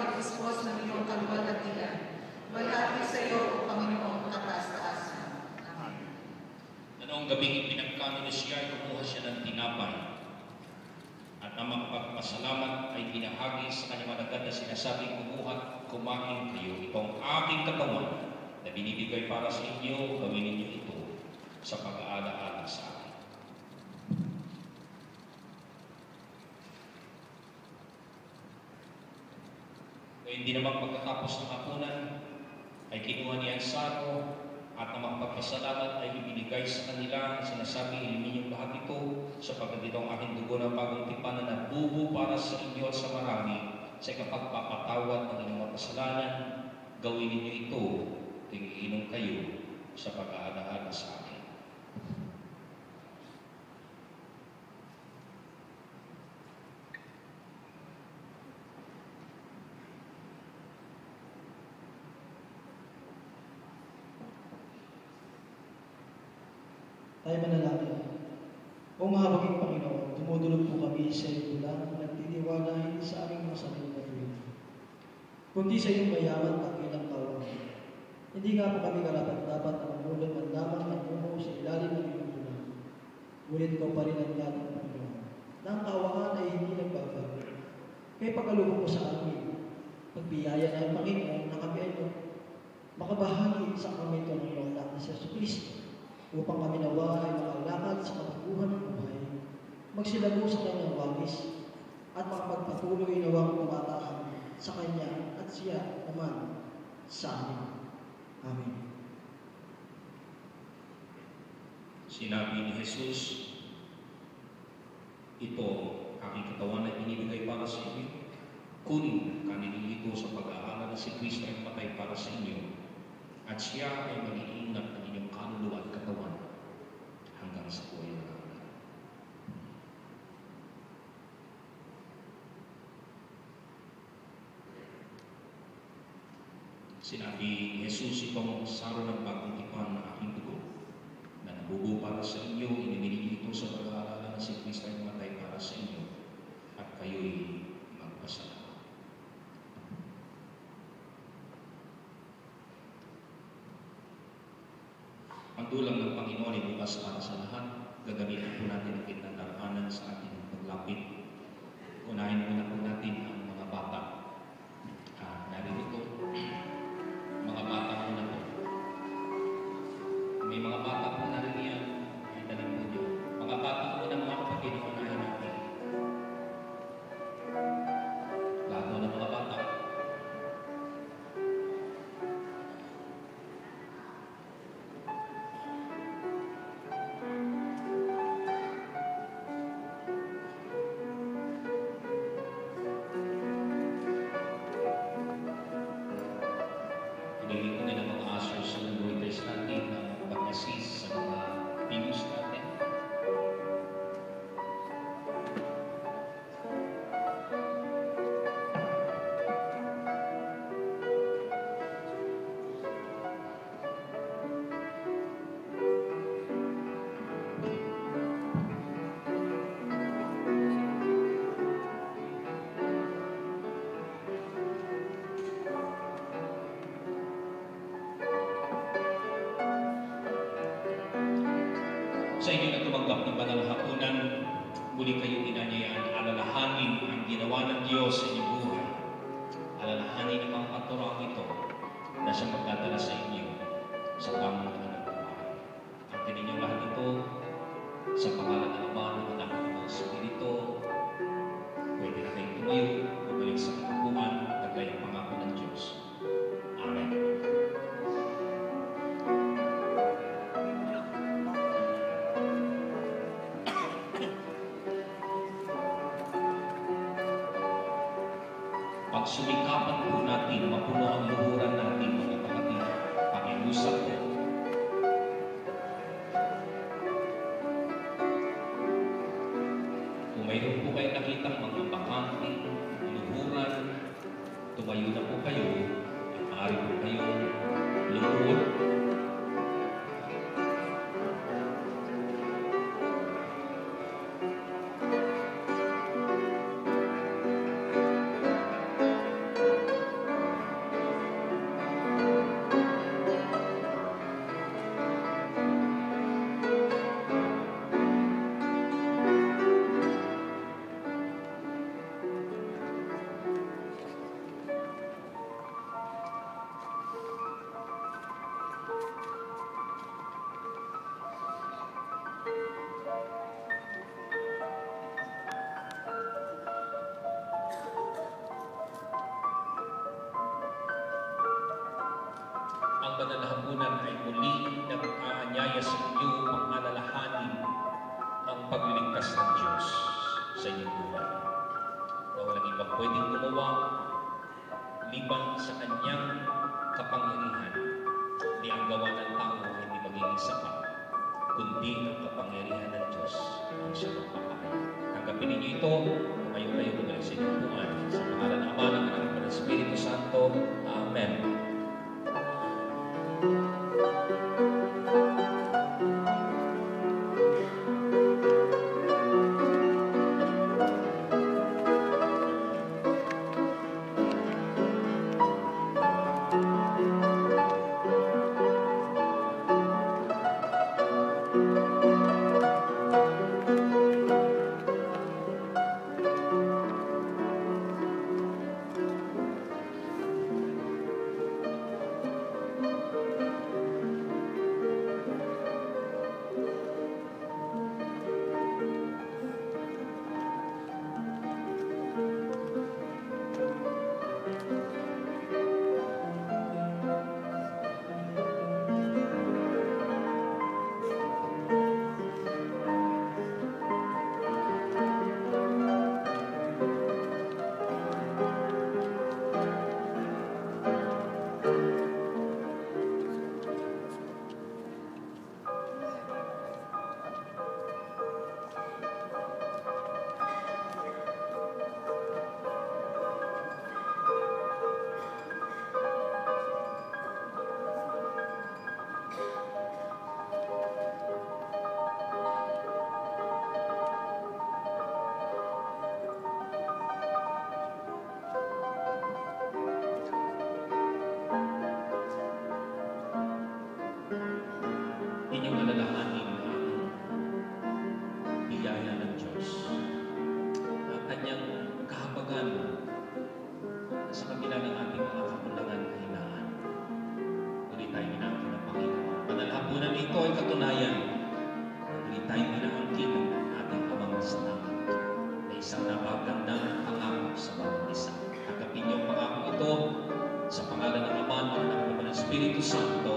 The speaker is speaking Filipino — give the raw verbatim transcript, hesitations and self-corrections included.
pag-dispose ng iyong kaluwalhatian. Walhati sa iyo, O Panginoon, kataas-taasan. Amen. Noong gabing ipinagkano ni siya, kumuha siya ng tinapay. At na makapagpasalamat ay binahagi sa kanyang malagad na sinasabing, kumuha, kumain kayo. Ito ang aking katawan na binibigay para sa inyo, gawin ninyo ito sa pag-aalaala sa akin. Hindi naman pagkatapos ng hapunan ay kinuha niya ang sako at na magpagpasalamat ay ibinigay sa kanila. Sinasabi, ilimin niyong lahat ito sapagkat ito ang aking dugo ng bagong tipan na nabubo para sa inyo at sa marami sa kapagpapatawad ng inyong mga kasalanan. Gawin ninyo ito, tig-iinom kayo sa pag-aalaala sa akin. Tayo manalangin. O mahabaging Panginoon, tumutulog po kami sa iyo lang nagtitiwala hindi sa aming masaming gawin, kundi sa iyong mayaman takilang kawan. Hindi nga po kami karapat-dapat na mamulot man lamang ng puno sa ilalim ng iyong tulang. Ngunit ikaw pa rin ang dating Panginoon, na ang kaawaan ay hindi nagbabago. Kaya pagkaloob mo sa amin, pagbiyaya ng Panginoon na kami ay makabahagi sa kami ito ng iyong anak na si Yesu Kristo, upang kami nawa ay makalakad sa kataguhan ng buhay, magsilago sa kanyang wangis, at makapagpatuloy nawang tumataan sa kanya at siya naman sa amin. Amen. Sinabi ni Jesus, ito aking katawan na inibigay para sa inyo. Kunin kanin ito sa pag-aalala na si Kristo ay matay para sa inyo, at siya ay mag-iingat ng inyong kaluluwa at katawan hanggang sa buhay na hanggan. Sinabi ni Jesus, itong saro ng bagong tipan na aking dugo na nabubo para sa inyo, inibigay ito sa pag-aalala na si Kristo ay matay para sa inyo, at kayo'y magpasalamat. Ang dulang ng Panginoon ay bukas para sa lahat. Gagamitin po natin ang kinatarahanan sa ating paglapit. Unahin muna po natin ang mga bata. Ah, narito, mga bata muna po. May mga bata po narito yan. Ay daling po nyo. Mga bata muna mga kapatid, unahin natin. Lahat mo ng mga bata. Sa inyo na tumanggap ng banal hapunan, muli kayong inanyayaan, alalahanin ang ginawa ng Diyos sa inyong buhay. Alalahanin ang mga katurang ito na siya magdadala sa inyo sa pamunuan ng buhay. Ang tininyong lahat ito sa pangalan ng Ama, ng Anak, ng Espiritu. Pwede na kayong tumayo, bumalik sa katupuan, taglay ang pangako ng Diyos. Amen. Pagsumikapan po natin, mapuno ang luhuran natin, mga kapatid. Pakiusap po. Kung mayroon po kayo nakitang mga bakanting luhuran, tumayo na po kayo, at maaari po kayong lumuhod. hapunan ay muli nag-aanyaya sa inyo upang alalahanin ang pagliligtas ng Diyos sa inyong buhay. Na walang ibang pwedeng gumawa liban sa kanyang kapangyarihan. Hindi ang gawa ng tao hindi magiging sapat, kundi ang kapangyarihan ng Diyos ang siya magpapakaya. Tanggapin ninyo ito, tumayo kayo bumalik sa inyong buwan. Sa pangalan ng Ama, ng Anak, ng Espiritu Santo. Amen. Inyong alalahanin ang biyaya ng Diyos, ang kanyang kahabagan sa kabila ng ating mga kakulangan at kahinaan. Muli tayo inaangkin ng Panginoon. Panalhapunan ito ay katunayan na muli tayo inaangkin ng ating Amang sa langit na isang napagandang pangako sa bawat isa. Tanggapin niyo ang pangako ito sa pangalan ng Ama, ng Anak, ng Espiritu Santo.